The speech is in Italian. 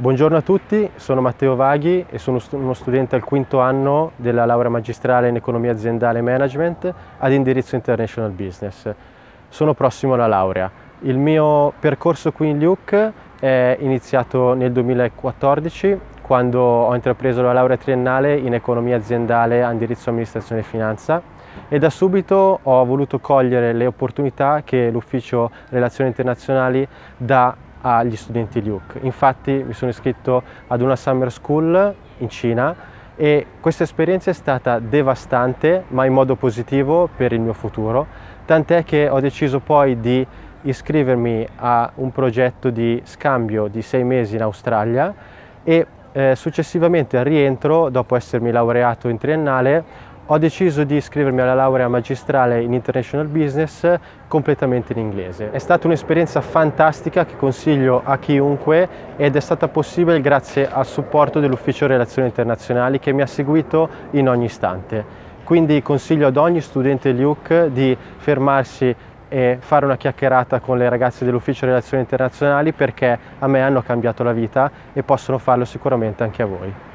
Buongiorno a tutti, sono Matteo Vaghi e sono uno studente al quinto anno della laurea magistrale in Economia Aziendale e Management ad indirizzo International Business. Sono prossimo alla laurea. Il mio percorso qui in LIUC è iniziato nel 2014, quando ho intrapreso la laurea triennale in Economia Aziendale a indirizzo Amministrazione e Finanza, e da subito ho voluto cogliere le opportunità che l'Ufficio Relazioni Internazionali dà agli studenti LIUC. Infatti mi sono iscritto ad una summer school in Cina e questa esperienza è stata devastante, ma in modo positivo per il mio futuro, tant'è che ho deciso poi di iscrivermi a un progetto di scambio di 6 mesi in Australia e successivamente al rientro, dopo essermi laureato in triennale, ho deciso di iscrivermi alla laurea magistrale in International Business completamente in inglese. È stata un'esperienza fantastica che consiglio a chiunque ed è stata possibile grazie al supporto dell'Ufficio Relazioni Internazionali che mi ha seguito in ogni istante. Quindi consiglio ad ogni studente LIUC di fermarsi e fare una chiacchierata con le ragazze dell'Ufficio Relazioni Internazionali, perché a me hanno cambiato la vita e possono farlo sicuramente anche a voi.